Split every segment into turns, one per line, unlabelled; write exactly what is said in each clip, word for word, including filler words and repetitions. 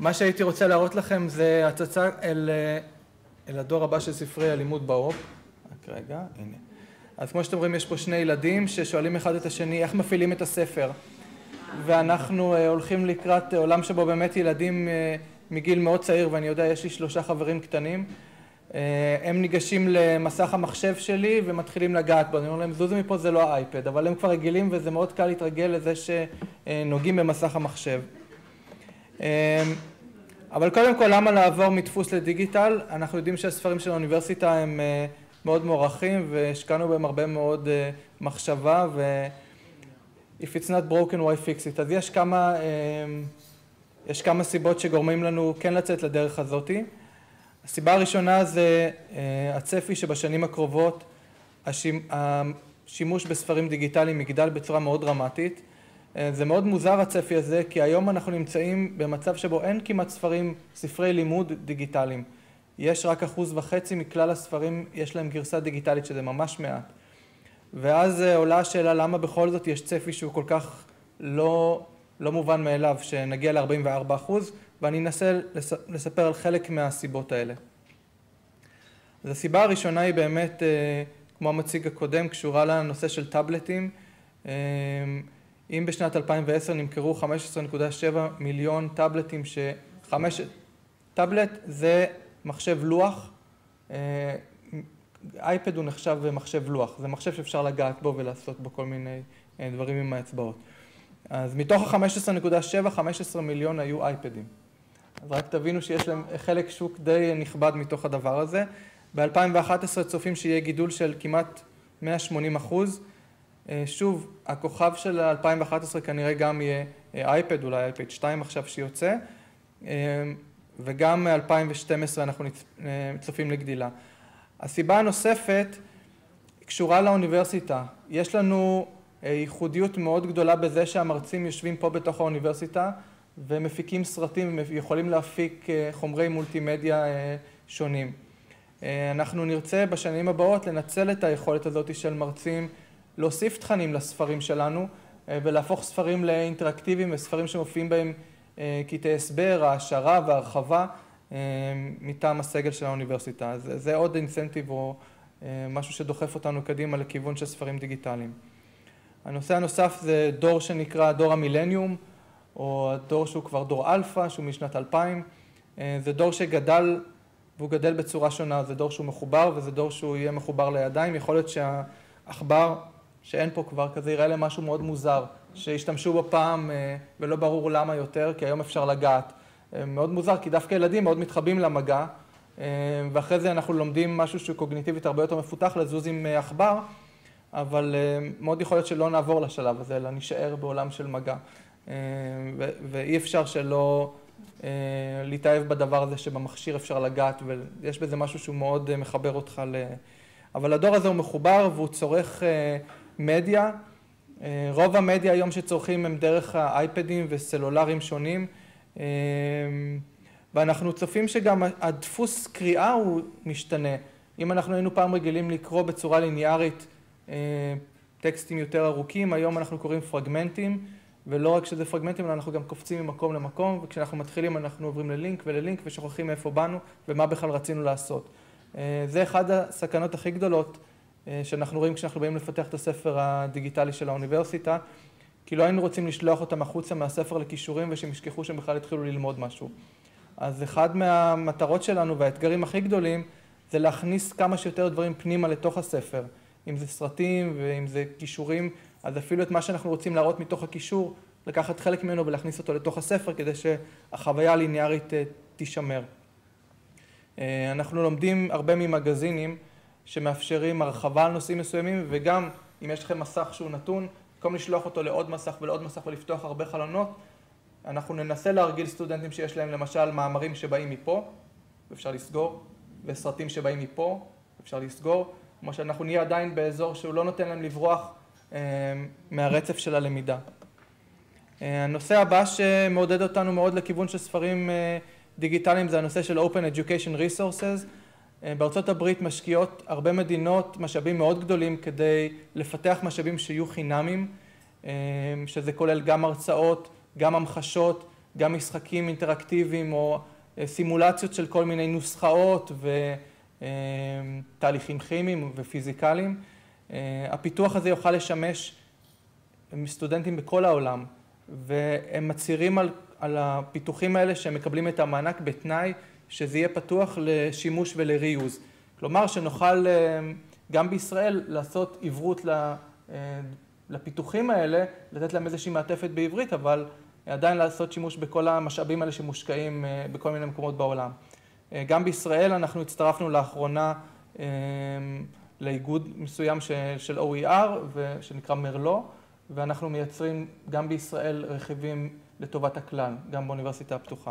מה שהייתי רוצה להראות לכם זה הצצה אל, אל הדור הבא של ספרי הלימוד באופ. רק רגע, הנה. אז כמו שאתם רואים, יש פה שני ילדים ששואלים אחד את השני איך מפעילים את הספר. ואנחנו הולכים לקראת עולם שבו באמת ילדים מגיל מאוד צעיר, ואני יודע, יש לי שלושה חברים קטנים, הם ניגשים למסך המחשב שלי ומתחילים לגעת בו. אני אומר להם, זוזו מפה, זה לא האייפד, אבל הם כבר רגילים וזה מאוד קל להתרגל לזה שנוגעים במסך המחשב. אבל קודם כל, למה לעבור מדפוס לדיגיטל? אנחנו יודעים שהספרים של האוניברסיטה הם מאוד מוערכים והשקענו בהם הרבה מאוד מחשבה, ו If it's not broken, why fix it? אז יש כמה, יש כמה סיבות שגורמים לנו כן לצאת לדרך הזאת. הסיבה הראשונה זה הצפי שבשנים הקרובות השימוש בספרים דיגיטליים יגדל בצורה מאוד דרמטית. זה מאוד מוזר הצפי הזה, כי היום אנחנו נמצאים במצב שבו אין כמעט ספרים, ספרי לימוד דיגיטליים. יש רק אחוז וחצי מכלל הספרים, יש להם גרסה דיגיטלית, שזה ממש מעט. ואז עולה השאלה למה בכל זאת יש צפי שהוא כל כך לא, לא מובן מאליו, שנגיע ל-ארבעים וארבעה אחוז, ואני אנסה לספר על חלק מהסיבות האלה. אז הסיבה הראשונה היא באמת, כמו המציג הקודם, קשורה לנושא של טאבלטים. אם בשנת אלפיים ועשר נמכרו חמש עשרה נקודה שבע מיליון טאבלטים, ש... חמש... טאבלט זה מחשב לוח, אייפד הוא נחשב מחשב לוח, זה מחשב שאפשר לגעת בו ולעשות בו כל מיני דברים עם האצבעות. אז מתוך ה-חמש עשרה נקודה שבע, חמש עשרה מיליון היו אייפדים. אז רק תבינו שיש להם חלק שוק די נכבד מתוך הדבר הזה. ב-אלפיים ואחת עשרה צופים שיהיה גידול של כמעט מאה ושמונים אחוז. שוב, הכוכב של אלפיים ואחת עשרה כנראה גם יהיה אייפד, אולי אייפד שתיים עכשיו שיוצא, וגם מ-אלפיים ושתים עשרה אנחנו צופים לגדילה. הסיבה הנוספת קשורה לאוניברסיטה. יש לנו ייחודיות מאוד גדולה בזה שהמרצים יושבים פה בתוך האוניברסיטה ומפיקים סרטים ויכולים להפיק חומרי מולטימדיה שונים. אנחנו נרצה בשנים הבאות לנצל את היכולת הזאת של מרצים להוסיף תכנים לספרים שלנו ולהפוך ספרים לאינטראקטיביים וספרים שמופיעים בהם קטעי הסבר, העשרה והרחבה מטעם הסגל של האוניברסיטה. אז זה עוד אינסנטיב או משהו שדוחף אותנו קדימה לכיוון של ספרים דיגיטליים. הנושא הנוסף זה דור שנקרא דור המילניום, או דור שהוא כבר דור אלפא, שהוא משנת אלפיים. זה דור שגדל, והוא גדל בצורה שונה, זה דור שהוא מחובר, וזה דור שהוא יהיה מחובר לידיים. יכול להיות שהעכבר, שאין פה כבר כזה, יראה להם משהו מאוד מוזר, שהשתמשו בו פעם ולא ברור למה יותר, כי היום אפשר לגעת. מאוד מוזר, כי דווקא ילדים מאוד מתחבים למגע, ואחרי זה אנחנו לומדים משהו שהוא קוגניטיבית הרבה יותר מפותח, לזוז עם עכבר, אבל מאוד יכול להיות שלא נעבור לשלב הזה, אלא נשאר בעולם של מגע. ואי אפשר שלא להתאהב בדבר הזה שבמכשיר אפשר לגעת, ויש בזה משהו שהוא מאוד מחבר אותך ל... אבל הדור הזה הוא מחובר והוא צורך מדיה. רוב המדיה היום שצורכים הם דרך האייפדים וסלולרים שונים, ואנחנו צופים שגם הדפוס קריאה הוא משתנה. אם אנחנו היינו פעם רגילים לקרוא בצורה ליניארית טקסטים יותר ארוכים, היום אנחנו קוראים פרגמנטים, ולא רק שזה פרגמנטים, אלא אנחנו גם קופצים ממקום למקום, וכשאנחנו מתחילים אנחנו עוברים ללינק וללינק ושוכחים מאיפה באנו ומה בכלל רצינו לעשות. זה אחד הסכנות הכי גדולות שאנחנו רואים כשאנחנו באים לפתח את הספר הדיגיטלי של האוניברסיטה, כי לא היינו רוצים לשלוח אותם החוצה מהספר לכישורים ושהם ישכחו שהם בכלל התחילו ללמוד משהו. אז אחד מהמטרות שלנו והאתגרים הכי גדולים זה להכניס כמה שיותר דברים פנימה לתוך הספר. אם זה סרטים ואם זה כישורים, אז אפילו את מה שאנחנו רוצים להראות מתוך הכישור, לקחת חלק ממנו ולהכניס אותו לתוך הספר כדי שהחוויה הליניארית תישמר. אנחנו לומדים הרבה ממגזינים שמאפשרים הרחבה על נושאים מסוימים, וגם אם יש לכם מסך שהוא נתון, במקום לשלוח אותו לעוד מסך ולעוד מסך ולפתוח הרבה חלונות, אנחנו ננסה להרגיל סטודנטים שיש להם למשל מאמרים שבאים מפה, ואפשר לסגור, וסרטים שבאים מפה, אפשר לסגור, כמו שאנחנו נהיה עדיין באזור שהוא לא נותן להם לברוח אה, מהרצף של הלמידה. אה, הנושא הבא שמעודד אותנו מאוד לכיוון של ספרים אה, דיגיטליים זה הנושא של Open Education Resources. אה, בארצות הברית משקיעות הרבה מדינות משאבים מאוד גדולים כדי לפתח משאבים שיהיו חינמים, אה, שזה כולל גם הרצאות, גם המחשות, גם משחקים אינטראקטיביים או סימולציות של כל מיני נוסחאות ותהליכים כימיים ופיזיקליים. הפיתוח הזה יוכל לשמש סטודנטים בכל העולם, והם מצהירים על, על הפיתוחים האלה שהם מקבלים את המענק בתנאי שזה יהיה פתוח לשימוש ולריוז. כלומר שנוכל גם בישראל לעשות עברות לפיתוחים האלה, לתת להם איזושהי מעטפת בעברית, אבל עדיין לעשות שימוש בכל המשאבים האלה שמושקעים בכל מיני מקומות בעולם. גם בישראל אנחנו הצטרפנו לאחרונה לאיגוד מסוים של או אי אר שנקרא מרלו, ואנחנו מייצרים גם בישראל רכיבים לטובת הכלל, גם באוניברסיטה הפתוחה.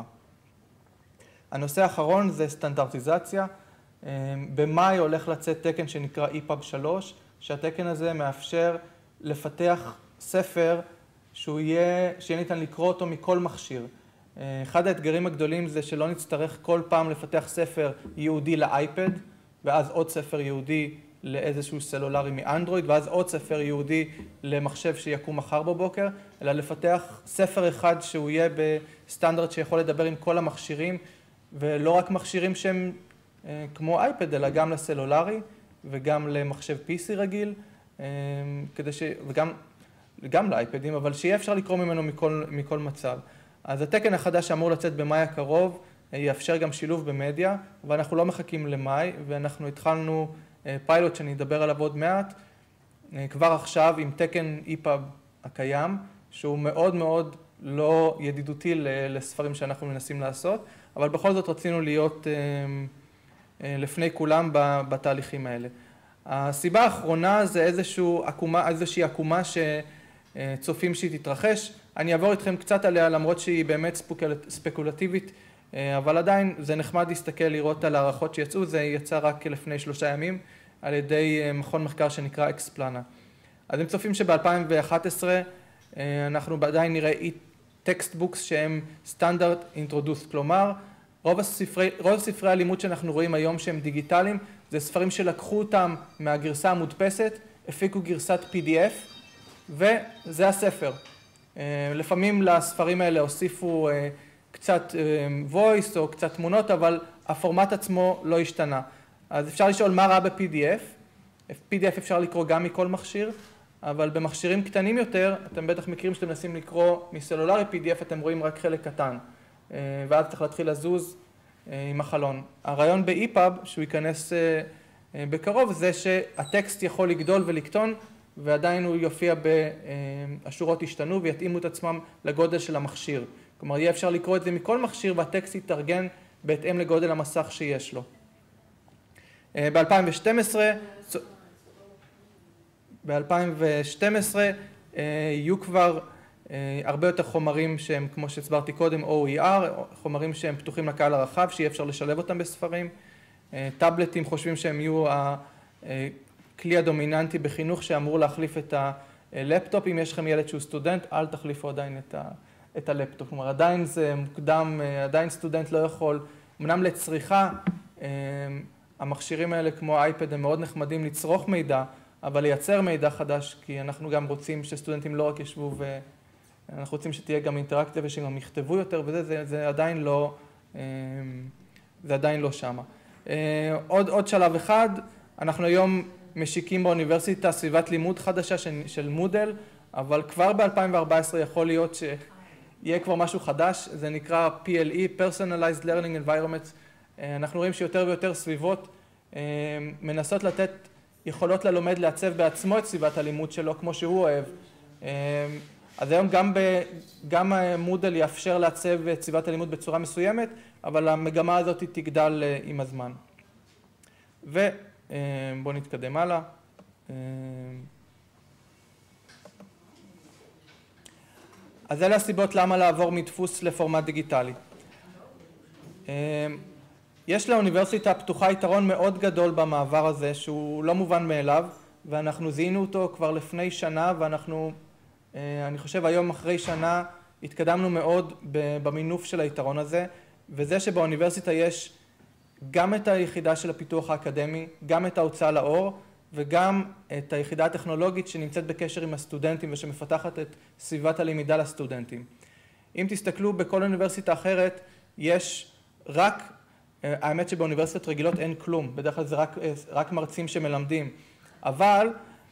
הנושא האחרון זה סטנדרטיזציה. במאי הולך לצאת תקן שנקרא אי פאב שלוש, שהתקן הזה מאפשר לפתח ספר שהוא יהיה, שיהיה ניתן לקרוא אותו מכל מכשיר. אחד האתגרים הגדולים זה שלא נצטרך כל פעם לפתח ספר ייעודי לאייפד, ואז עוד ספר ייעודי לאיזשהו סלולרי מאנדרואיד, ואז עוד ספר ייעודי למחשב שיקום מחר בבוקר, אלא לפתח ספר אחד שהוא יהיה בסטנדרט שיכול לדבר עם כל המכשירים, ולא רק מכשירים שהם כמו אייפד, אלא גם לסלולרי וגם למחשב פי סי רגיל, כדי ש... וגם גם לאייפדים, אבל שיהיה אפשר לקרוא ממנו מכל, מכל מצב. אז התקן החדש שאמור לצאת במאי הקרוב יאפשר גם שילוב במדיה, ואנחנו לא מחכים למאי, ואנחנו התחלנו פיילוט שאני אדבר עליו עוד מעט, כבר עכשיו עם תקן אי פאב הקיים, שהוא מאוד מאוד לא ידידותי לספרים שאנחנו מנסים לעשות, אבל בכל זאת רצינו להיות לפני כולם בתהליכים האלה. הסיבה האחרונה זה איזשהו עקומה, איזושהי עקומה שצופים שהיא תתרחש. אני אעבור איתכם קצת עליה, למרות שהיא באמת ספקולטיבית, אבל עדיין זה נחמד להסתכל, לראות על הערכות שיצאו. זה יצא רק לפני שלושה ימים על ידי מכון מחקר שנקרא אקספלנה. אז הם צופים שב-אלפיים ואחת עשרה אנחנו עדיין נראה טקסטבוקס שהם סטנדרט אינטרודוס, כלומר רוב הספרי, רוב ספרי הלימוד שאנחנו רואים היום שהם דיגיטליים, זה ספרים שלקחו אותם מהגרסה המודפסת, הפיקו גרסת פי די אף, וזה הספר. לפעמים לספרים האלה הוסיפו קצת voice או קצת תמונות, אבל הפורמט עצמו לא השתנה. אז אפשר לשאול מה רע ב-פי די אף. פי די אף אפשר לקרוא גם מכל מכשיר, אבל במכשירים קטנים יותר, אתם בטח מכירים שאתם מנסים לקרוא מסלולרי פי די אף, אתם רואים רק חלק קטן. ואז צריך להתחיל לזוז עם החלון. הרעיון ב-אי פאב, שהוא ייכנס בקרוב, זה שהטקסט יכול לגדול ולקטון, ועדיין הוא יופיע בשורות ישתנו ויתאימו את עצמם לגודל של המכשיר. כלומר, יהיה אפשר לקרוא את זה מכל מכשיר, והטקסט יתארגן בהתאם לגודל המסך שיש לו. ב-אלפיים ושתים עשרה, ב-אלפיים ושתים עשרה יהיו כבר הרבה יותר חומרים שהם, כמו שהסברתי קודם, או אי אר, חומרים שהם פתוחים לקהל הרחב, שיהיה אפשר לשלב אותם בספרים. טאבלטים חושבים שהם יהיו הכלי הדומיננטי בחינוך שאמור להחליף את הלפטופ. אם יש לכם ילד שהוא סטודנט, אל תחליפו עדיין את, ה, את הלפטופ. כלומר, עדיין זה מוקדם, עדיין סטודנט לא יכול, אמנם לצריכה, המכשירים האלה כמו אייפד הם מאוד נחמדים לצרוך מידע, אבל לייצר מידע חדש, כי אנחנו גם רוצים שסטודנטים לא רק ישבו ו... אנחנו רוצים שתהיה גם אינטראקציה ושגם יכתבו יותר, וזה זה, זה עדיין לא, זה עדיין לא שמה. עוד, עוד שלב אחד, אנחנו היום משיקים באוניברסיטה סביבת לימוד חדשה של, של מודל, אבל כבר ב-אלפיים וארבע עשרה יכול להיות שיהיה כבר משהו חדש, זה נקרא פי אל אי, Personalized Learning Environment. אנחנו רואים שיותר ויותר סביבות מנסות לתת יכולות ללומד לעצב בעצמו את סביבת הלימוד שלו כמו שהוא אוהב. אז היום גם, ב, גם מודל יאפשר לעצב את סביבת הלימוד בצורה מסוימת, אבל המגמה הזאת תגדל עם הזמן. ובואו נתקדם הלאה. אז אלה הסיבות למה לעבור מדפוס לפורמט דיגיטלי. יש לאוניברסיטה הפתוחה יתרון מאוד גדול במעבר הזה, שהוא לא מובן מאליו, ואנחנו זיהינו אותו כבר לפני שנה, ואנחנו, אני חושב היום אחרי שנה, התקדמנו מאוד במינוף של היתרון הזה, וזה שבאוניברסיטה יש גם את היחידה של הפיתוח האקדמי, גם את ההוצאה לאור, וגם את היחידה הטכנולוגית שנמצאת בקשר עם הסטודנטים ושמפתחת את סביבת הלמידה לסטודנטים. אם תסתכלו בכל אוניברסיטה אחרת, יש רק, האמת שבאוניברסיטות רגילות אין כלום, בדרך כלל זה רק, רק מרצים שמלמדים, אבל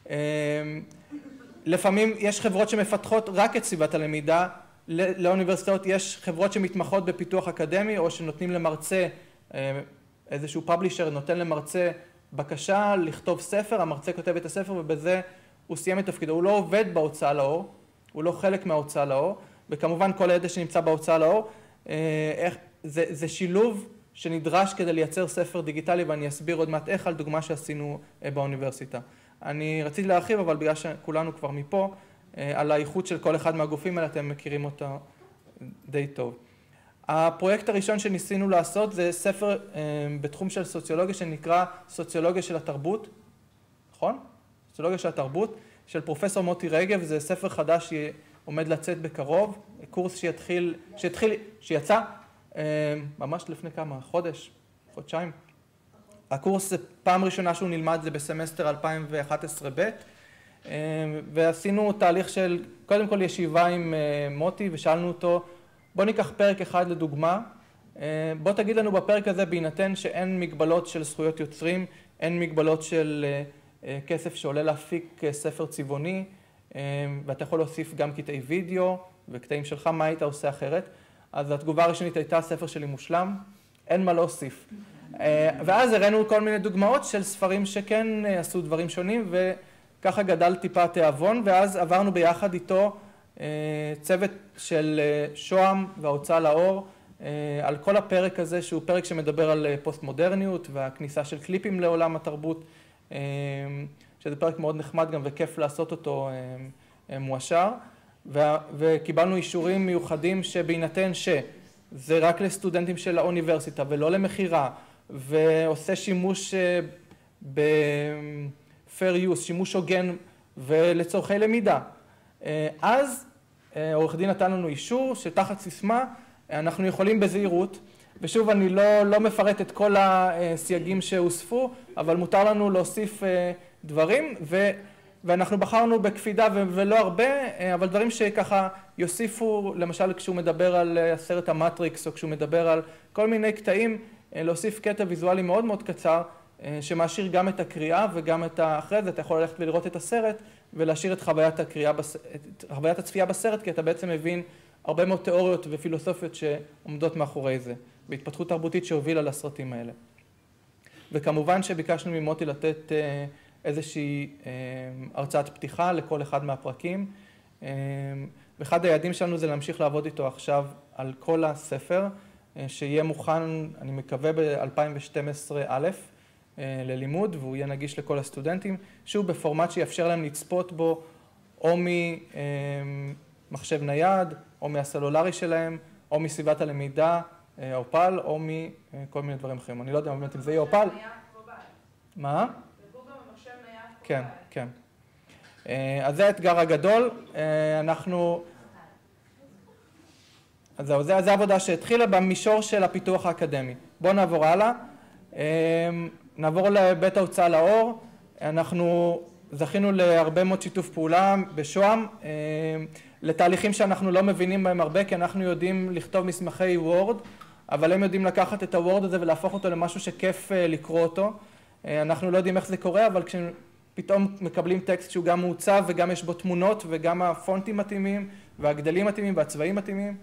לפעמים יש חברות שמפתחות רק את סביבת הלמידה, לאוניברסיטאות יש חברות שמתמחות בפיתוח אקדמי, או שנותנים למרצה, איזשהו פאבלישר נותן למרצה בקשה לכתוב ספר, המרצה כותב את הספר ובזה הוא סיים את תפקידו, הוא לא עובד בהוצאה לאור, הוא לא חלק מההוצאה לאור, וכמובן כל הידע שנמצא בהוצאה לאור, זה, זה שילוב שנדרש כדי לייצר ספר דיגיטלי, ואני אסביר עוד מעט איך על דוגמה שעשינו באוניברסיטה. אני רציתי להרחיב, אבל בגלל שכולנו כבר מפה, על האיכות של כל אחד מהגופים האלה, אתם מכירים אותו די טוב. הפרויקט הראשון שניסינו לעשות זה ספר בתחום של סוציולוגיה שנקרא סוציולוגיה של התרבות, נכון? סוציולוגיה של התרבות, של פרופסור מוטי רגב, זה ספר חדש שעומד לצאת בקרוב, קורס שיתחיל, שיתחיל, שיצא ממש לפני כמה, חודש, חודשיים. הקורס זה פעם ראשונה שהוא נלמד, זה בסמסטר אלפיים ואחת עשרה ב', ועשינו תהליך של קודם כל ישיבה עם מוטי ושאלנו אותו, בוא ניקח פרק אחד לדוגמה, בוא תגיד לנו בפרק הזה בהינתן שאין מגבלות של זכויות יוצרים, אין מגבלות של כסף שעולה להפיק ספר צבעוני, ואתה יכול להוסיף גם קטעי וידאו וקטעים שלך, מה היית עושה אחרת? אז התגובה הראשונית הייתה ספר שלי מושלם, אין מה להוסיף. ואז הראינו כל מיני דוגמאות של ספרים שכן עשו דברים שונים, וככה גדל טיפה התיאבון, ואז עברנו ביחד איתו צוות של שוהם וההוצאה לאור, על כל הפרק הזה, שהוא פרק שמדבר על פוסט מודרניות והכניסה של קליפים לעולם התרבות, שזה פרק מאוד נחמד גם וכיף לעשות אותו מואשר, וקיבלנו אישורים מיוחדים שבהינתן שזה רק לסטודנטים של האוניברסיטה ולא למחירה, ועושה שימוש ב-fair use, שימוש הוגן ולצורכי למידה. אז עורך דין נתן לנו אישור שתחת סיסמה אנחנו יכולים בזהירות, ושוב אני לא, לא מפרט את כל הסייגים שהוספו, אבל מותר לנו להוסיף דברים, ו, ואנחנו בחרנו בקפידה ולא הרבה, אבל דברים שככה יוסיפו, למשל כשהוא מדבר על הסרט המטריקס, או כשהוא מדבר על כל מיני קטעים, להוסיף קטע ויזואלי מאוד מאוד קצר, שמאשיר גם את הקריאה וגם את האחרי זה, אתה יכול ללכת ולראות את הסרט ולהשאיר את חוויית הקריאה, את חוויית הצפייה בסרט, כי אתה בעצם מבין הרבה מאוד תיאוריות ופילוסופיות שעומדות מאחורי זה, והתפתחות תרבותית שהובילה לסרטים האלה. וכמובן שביקשנו ממוטי לתת איזושהי הרצאת פתיחה לכל אחד מהפרקים, ואחד היעדים שלנו זה להמשיך לעבוד איתו עכשיו על כל הספר, שיהיה מוכן, אני מקווה, ב-אלפיים ושתים עשרה א' ללימוד, והוא יהיה נגיש לכל הסטודנטים, שוב בפורמט שיאפשר להם לצפות בו או ממחשב נייד, או מהסלולרי שלהם, או מסביבת הלמידה, אופל, או מכל מיני דברים אחרים. אני לא יודע באמת אם זה יהיה אופל. מה? כן, כן. אז זה האתגר הגדול. אנחנו... אז זהו, זו העבודה שהתחילה במישור של הפיתוח האקדמי. בואו נעבור הלאה. נעבור לבית ההוצאה לאור. אנחנו זכינו להרבה מאוד שיתוף פעולה בשוהם, לתהליכים שאנחנו לא מבינים בהם הרבה, כי אנחנו יודעים לכתוב מסמכי וורד, אבל הם יודעים לקחת את הוורד הזה ולהפוך אותו למשהו שכיף לקרוא אותו. אנחנו לא יודעים איך זה קורה, אבל כשפתאום מקבלים טקסט שהוא גם מעוצב וגם יש בו תמונות וגם הפונטים מתאימים והגדלים מתאימים והצבעים מתאימים,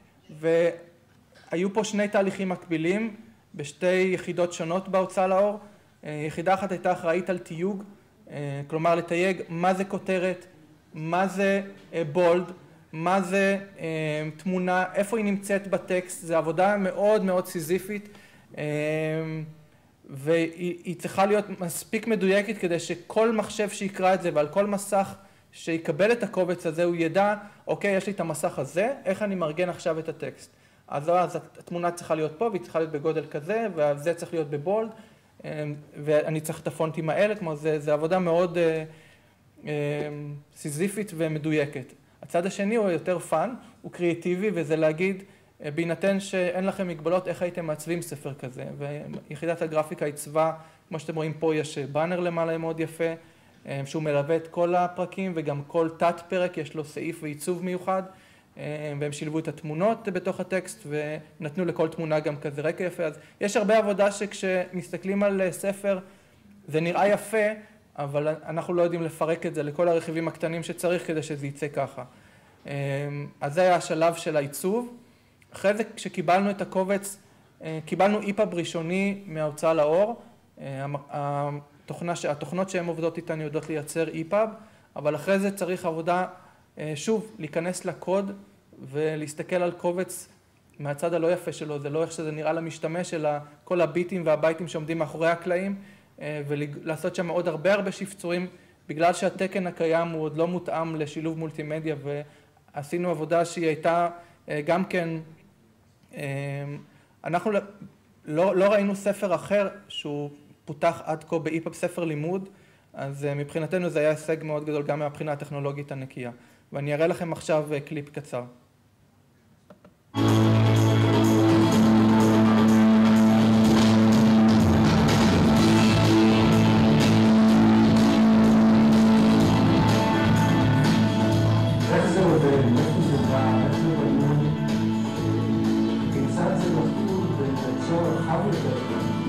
והיו פה שני תהליכים מקבילים בשתי יחידות שונות בהוצאה לאור. יחידה אחת הייתה אחראית על תיוג, כלומר לתייג מה זה כותרת, מה זה בולד, מה זה תמונה, איפה היא נמצאת בטקסט. זו עבודה מאוד מאוד סיזיפית, והיא צריכה להיות מספיק מדויקת כדי שכל מחשב שיקרא את זה ועל כל מסך שיקבל את הקובץ הזה הוא ידע, אוקיי, יש לי את המסך הזה, איך אני מארגן עכשיו את הטקסט. אז, אז התמונה צריכה להיות פה והיא צריכה להיות בגודל כזה, וזה צריך להיות בבולד, ואני צריך את הפונטים האלה, כמו זה, זה עבודה מאוד סיזיפית ומדויקת. הצד השני הוא יותר פן, הוא קריאטיבי, וזה להגיד, בהינתן שאין לכם מגבלות, איך הייתם מעצבים ספר כזה. ויחידת הגרפיקה עיצבה, כמו שאתם רואים פה, יש באנר למעלה מאוד יפה, שהוא מלווה את כל הפרקים, וגם כל תת פרק יש לו סעיף ועיצוב מיוחד, והם שילבו את התמונות בתוך הטקסט ונתנו לכל תמונה גם כזה רקע יפה. אז יש הרבה עבודה שכשמסתכלים על ספר זה נראה יפה, אבל אנחנו לא יודעים לפרק את זה לכל הרכיבים הקטנים שצריך כדי שזה יצא ככה. אז זה היה השלב של העיצוב. אחרי זה כשקיבלנו את הקובץ, קיבלנו איפאב ראשוני מההוצאה לאור. התוכנה, התוכנות שהן עובדות איתן יודעות לייצר איפאב, אבל אחרי זה צריך עבודה, שוב, להיכנס לקוד ולהסתכל על קובץ מהצד הלא יפה שלו, זה לא איך שזה נראה למשתמש, אלא כל הביטים והבייטים שעומדים מאחורי הקלעים, ולעשות שם עוד הרבה הרבה שפצורים, בגלל שהתקן הקיים הוא עוד לא מותאם לשילוב מולטימדיה, ועשינו עבודה שהיא הייתה גם כן, אנחנו לא, לא ראינו ספר אחר שהוא פותח עד כה באיפאב, ספר לימוד, אז מבחינתנו זה היה הישג מאוד גדול גם מהבחינה הטכנולוגית הנקייה. ואני אראה לכם עכשיו קליפ קצר.
איך זה עובד? איפה זה בא? איך זה בנוי? כיצד זה נפול וליצור רחב יותר?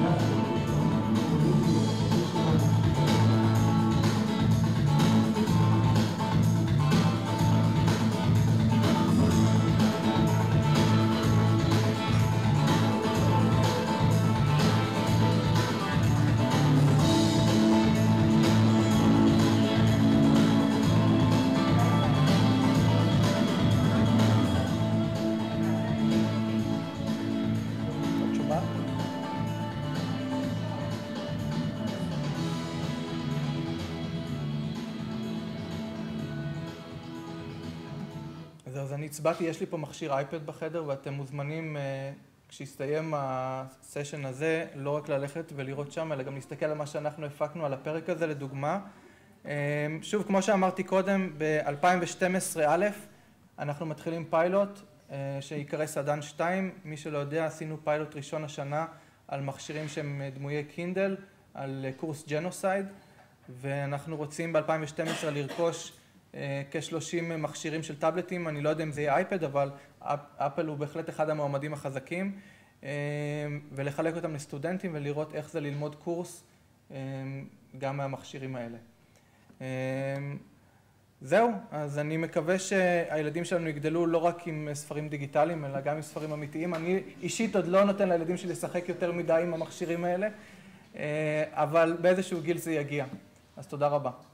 אז אני הצבעתי, יש לי פה מכשיר אייפד בחדר ואתם מוזמנים כשיסתיים הסשן הזה לא רק ללכת ולראות שם אלא גם להסתכל על מה שאנחנו הפקנו על הפרק הזה לדוגמה. שוב, כמו שאמרתי קודם, ב-אלפיים ושתים עשרה א' אנחנו מתחילים פיילוט שיקרא סדן שתיים. מי שלא יודע, עשינו פיילוט ראשון השנה על מכשירים שהם דמויי קינדל, על קורס ג'נוסייד, ואנחנו רוצים ב-אלפיים ושתים עשרה לרכוש כ-שלושים מכשירים של טאבלטים. אני לא יודע אם זה יהיה אייפד, אבל אפל הוא בהחלט אחד המועמדים החזקים, ולחלק אותם לסטודנטים ולראות איך זה ללמוד קורס גם מהמכשירים האלה. זהו, אז אני מקווה שהילדים שלנו יגדלו לא רק עם ספרים דיגיטליים, אלא גם עם ספרים אמיתיים. אני אישית עוד לא נותן לילדים שלי לשחק יותר מדי עם המכשירים האלה, אבל באיזשהו גיל זה יגיע. אז תודה רבה.